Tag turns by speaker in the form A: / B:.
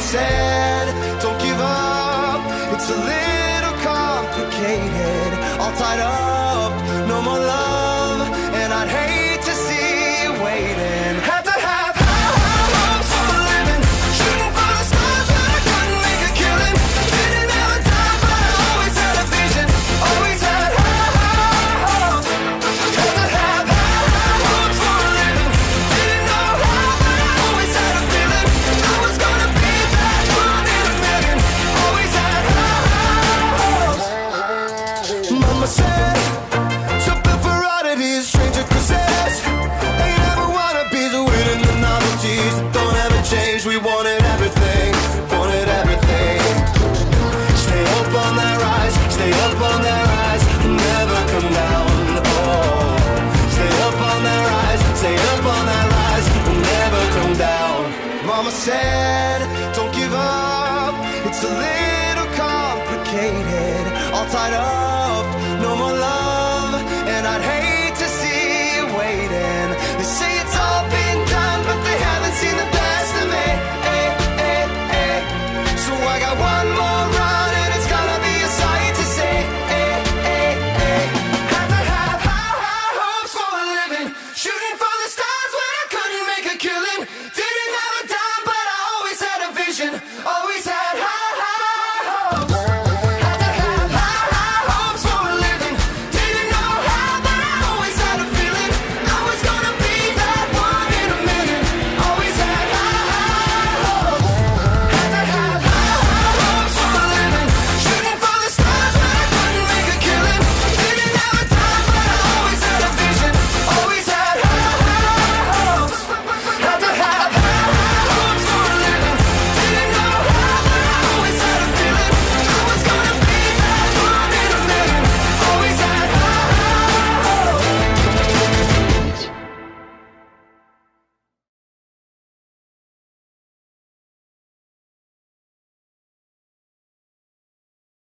A: said, don't give up, it's a little complicated. All tied up, no more love, and I'd hate to see you waiting. Had to have high hopes for a living, shooting for the stars when I couldn't make a killing. Didn't have a dime, but I always had a vision, always had high hopes. Had to have high hopes for a living, didn't know how, but I always had a feeling I was gonna be that one in a million. Always had high hopes. Mama said, something for oddities, stranger causes. Ain't ever wannabes, waiting the novelties that don't ever change. We wanted everything, wanted everything. Stay up on that rise, stay up on that rise, never come down. Oh, stay up on that rise, stay up on that rise, never come down. Mama said, don't give up, it's a little complicated. All tied up, no more love, and I'd hate to see you waiting. They say it's all been done, but they haven't seen the best of me. So I got one more run, and it's gonna be a sight to see. Had to have high hopes for a living, shooting for the stars when I couldn't make a killing. Didn't have a dime, but I always had a vision, always had